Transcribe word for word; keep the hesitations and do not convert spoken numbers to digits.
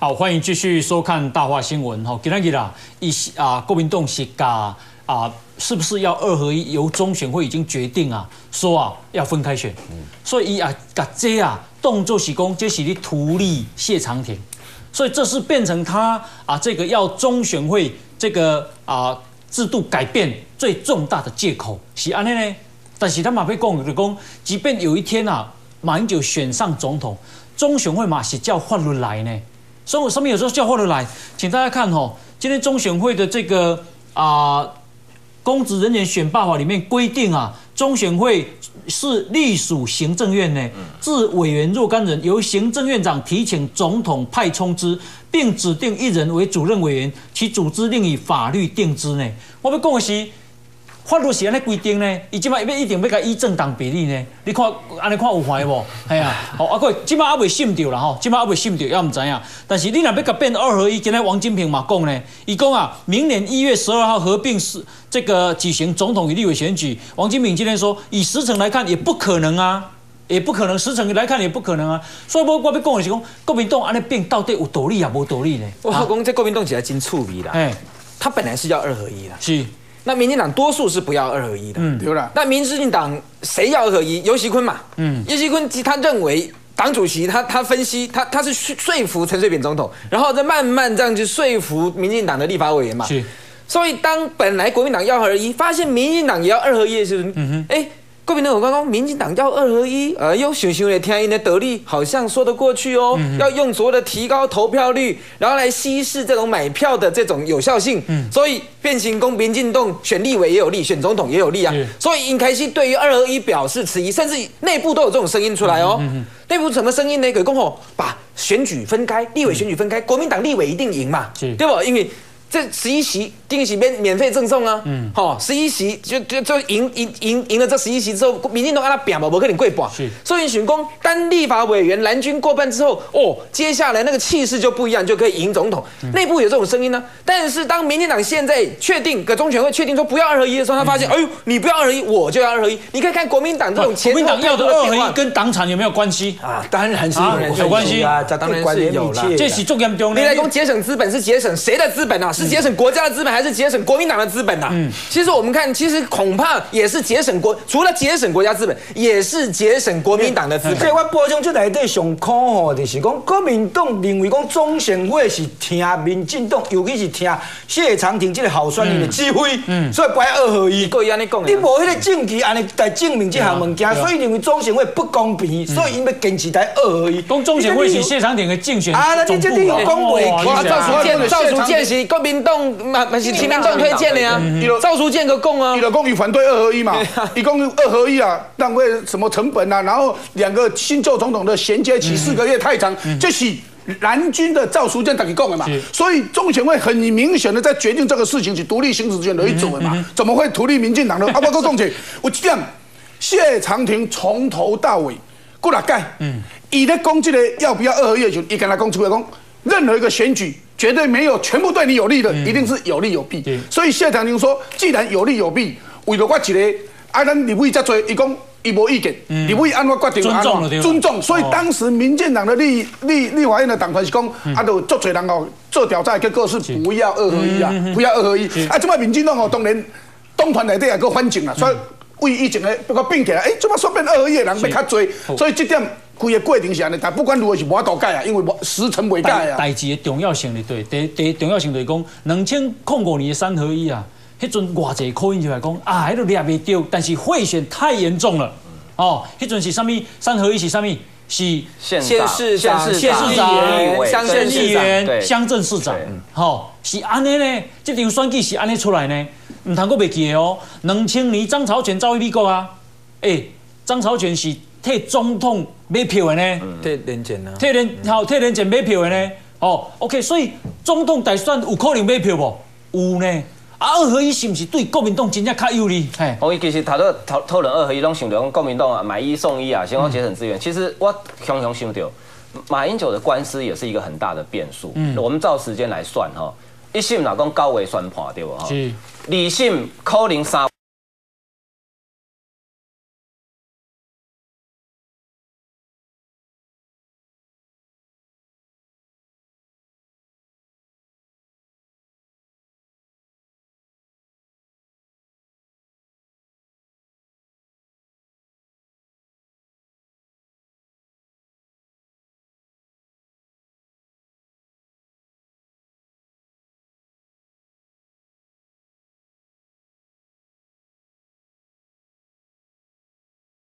好，欢迎继续收看大话新闻。哈，今天啦，一啊，国民党是噶啊，是不是要二合一？由中选会已经决定啊，说啊要分开选。嗯、所以啊，噶这啊动作是讲，这是你图利谢长廷，所以这是变成他啊这个要中选会这个啊制度改变最重大的借口，是安尼呢？但是他马被讲就讲，即便有一天啊，马英九选上总统，中选会嘛是叫法律来呢。所以我上面有时候叫法律来，请大家看哦，今天中选会的这个啊、呃、公职人员选罢法里面规定啊，中选会是隶属行政院呢，自委员若干人由行政院长提请总统派充之，并指定一人为主任委员，其组织另以法律定之呢。我要讲的是。法律是安尼规定呢，伊即摆要一定要甲依政党比例呢。你看安尼看有坏无？系啊，好啊，个即摆还未审着啦吼，即摆还未审着，也唔知影。但是你若要甲变二合一，今天王金平嘛讲呢，伊讲啊，明年一月十二号合并是这个举行总统与立委选举。王金平今天说，以时程来看也不可能啊，也不可能，时程来看也不可能啊。所以我我要讲的是讲，国民党安尼变到底有道理啊，无道理呢？ 我讲这国民党起来真趣味啦，哎，他本来是要二合一啦， 是。 那民进党多数是不要二合一的， 嗯，对了。 那民进党谁要二合一？游锡堃嘛，嗯，游锡堃他认为党主席他他分析他他是说服陈水扁总统，然后再慢慢这样去说服民进党的立法委员嘛，是。所以当本来国民党要二合一，发现民进党也要二合一的时候，嗯哼，哎。国民党有刚刚，民进党要二合一，呃，又想想来听因的得力，好像说得过去哦。嗯、要用所谓的提高投票率，然后来稀释这种买票的这种有效性。嗯、所以变形公民进党选立委也有利，选总统也有利啊。所以尹凯熙对于二合一表示迟疑，甚至内部都有这种声音出来哦。嗯嗯、内部什么声音呢？给公吼把选举分开，立委选举分开，国民党立委一定赢嘛，对不？因为这十一席定席免免费赠送啊，嗯，好，十一席就就就赢赢赢赢了这十一席之后，民进党让他扁嘛，不可能过半，是，所以选公单立法委员蓝军过半之后，哦，接下来那个气势就不一样，就可以赢总统。内部有这种声音呢，但是当民进党现在确定，个中选会确定说不要二合一的时候，他发现，哎呦，你不要二合一，我就要二合一。你可以看国民党这种前国民党要的二合一跟党产有没有关系啊？当然是有关系啊，当然是有啦。 这是重严重的。 你来讲节省资本是节省谁的资本啊？是节省国家的资本还是节省国民党的资本呐、啊？嗯，其实我们看，其实恐怕也是节省国，除了节省国家资本，也是节省国民党的资本。 所以我补充这内底上苦吼，就是讲国民党认为讲中选会是听民进党，尤其是听谢长廷这个候选人的指挥，嗯，所以不爱二合一。 可以安尼讲， 你无迄个证据安尼来证明这项物件，所以认为中选会不公平，所以因要坚持台二合一。 讲中选会是谢长廷的竞选啊，那你这你有讲过？ 哇，赵淑健，赵淑健是国民党嘛，嘛是亲民党推荐的呀。赵淑健个讲啊， 伊就讲伊反对二合一嘛，伊讲二合一啊，浪费什么成本啊，然后两个新旧总统的衔接期四个月太长，这是蓝军的赵淑健自己讲的嘛，所以中选会很明显的在决定这个事情是独立行使权的一种的嘛，怎么会独立民进党呢？啊，我讲讲者，有一点，谢长廷从头到尾，过来改，嗯，伊咧讲这个要不要二合一的时候，伊跟他讲出来讲，任何一个选举。绝对没有全部对你有利的，嗯、一定是有利有弊。嗯、所以谢长廷说，既然有利有弊，为了我一个，啊，咱立委遮多，伊讲伊无意见，立委按我决定安怎尊重。所以当时民进党的立立立法院的党团是讲，嗯、啊，都足多人哦做调查，结果是不要二合一啊，嗯、不要二合一。嗯、啊，这摆民进党哦，当然党团内底也个反正啦，所以为以前的不过并起来，哎，这摆说变二合一的人要较多，所以这点。规个过程是安尼，但不管如何是无法度改啊，因为时辰未改啊。 代志的重要性对，第第重要性就是讲，两千零五年的三合一啊，迄阵偌济口音就来讲啊，迄个掠袂到，但是贿选太严重了。哦，迄阵是啥物？三合一是啥物？是县市长、 县市长、 乡镇议员、乡镇市长。好，是安尼呢？这场选举是安尼出来呢？唔通阁袂记哦。两千年张朝全走去美国啊，诶，张朝全是。替总统买票的呢？ 替连检啊？ 替连好替连检买票的呢？哦 ，OK， 所以总统大选有可能买票无？有呢。啊，二合一是不是对国民党真正较有利？嘿， 我其实头都讨讨论二合一，拢想到讲国民党啊买一送一啊，想讲节省资源。嗯、其实我常常想到，马英九的官司也是一个很大的变数。嗯，我们照时间来算哈，一审老讲高维宣判对不哈？是，二审可能三。